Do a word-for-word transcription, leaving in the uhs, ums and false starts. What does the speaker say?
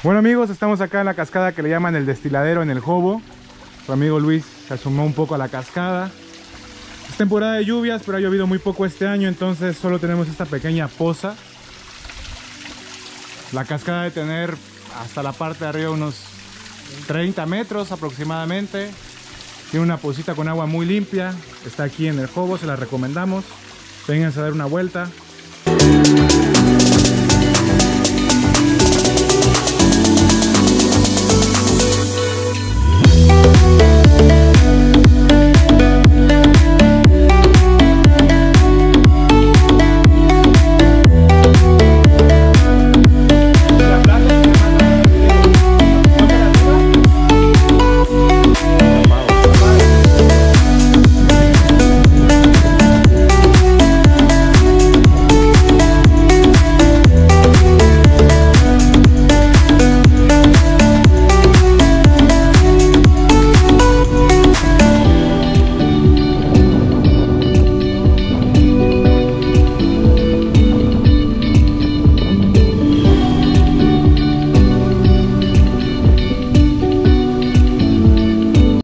Bueno amigos, estamos acá en la cascada que le llaman el destiladero en el Jobo. Su amigo Luis se asomó un poco a la cascada. Es temporada de lluvias, pero ha llovido muy poco este año, entonces solo tenemos esta pequeña poza. La cascada debe tener hasta la parte de arriba unos treinta metros aproximadamente. Tiene una pocita con agua muy limpia. Está aquí en el Jobo, se la recomendamos. Vénganse a dar una vuelta.